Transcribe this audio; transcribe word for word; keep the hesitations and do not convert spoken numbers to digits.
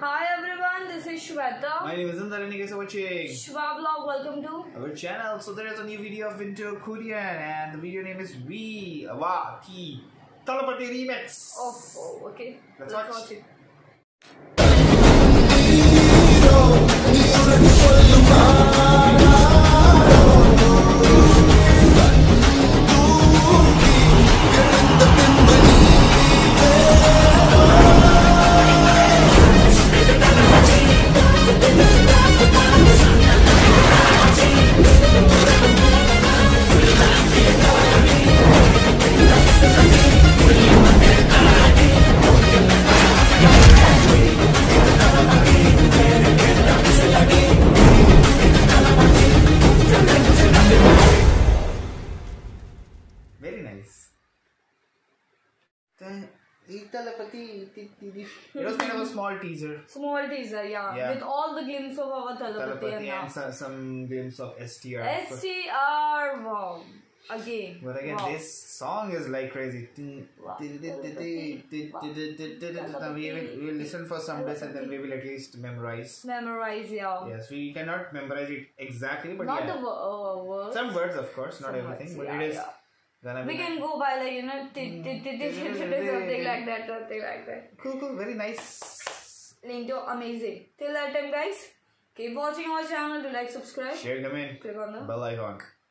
Hi everyone, this is Shweta. My name is Linto Kurian. Thank you for watching Shwa vlog, welcome to our channel. So there is a new video of Linto Kurian and the video name is V Va T Thalapathy Remix. Oh, oh okay. Let's, Let's watch. watch it. Very nice. It was kind of a small teaser. Small teaser, yeah. Yeah. With all the glimpse of our Thalapathy Telepathy and and some, some glimpse of S T R. S T R, wow. Again. But again, wow. this song is like crazy. Wow. We will, we will listen for some days and then we will at least memorize. Memorize, yeah. Yes, we cannot memorize it exactly, but Not yeah. the wo- uh, words. Some words, of course, not Some everything, words, but yeah, it is yeah. gonna be We can go by like, you know, t- t- t- t- something like that, something like that. cool, cool, very nice. Linto, amazing. Till that time, guys, keep watching our channel. Do like, subscribe, Share, comment, click on the bell icon.